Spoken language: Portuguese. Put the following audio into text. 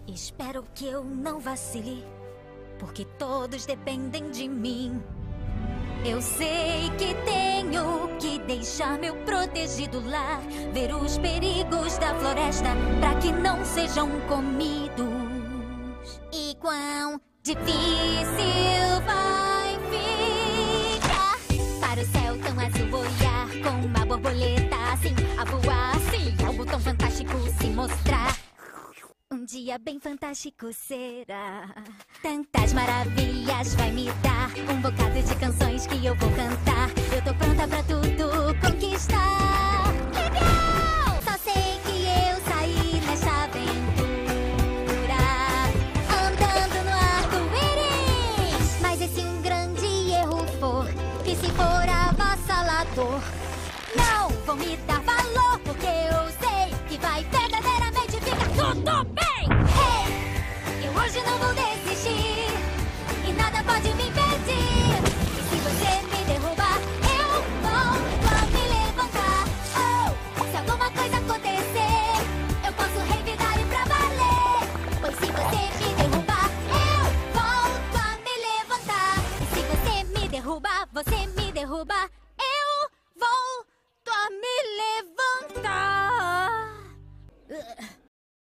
Espero que eu não vacile, porque todos dependem de mim. Eu sei que tenho que deixar meu protegido lar, ver os perigos da floresta pra que não sejam comidos. E quão difícil vai ficar para o céu tão azul voar, com uma borboleta assim a voar, assim algo tão fantástico se mostrar. Um dia bem fantástico será. Tantas maravilhas vai me dar, um bocado de canções que eu vou cantar. Eu tô pronta pra tudo conquistar. Legal! Só sei que eu saí nessa aventura, andando no arco-íris. Mas e se um grande erro for, e se for avassalador? Não vou me dar valor, porque eu sei que vai verdadeiramente ficar tudo bem. Hey, eu hoje não vou desistir, e nada pode me impedir. E se você me derrubar, eu vou me levantar. Oh, se alguma coisa acontecer, eu posso revidar e pra valer. Pois se você me derrubar, eu volto a me levantar. E se você me derrubar,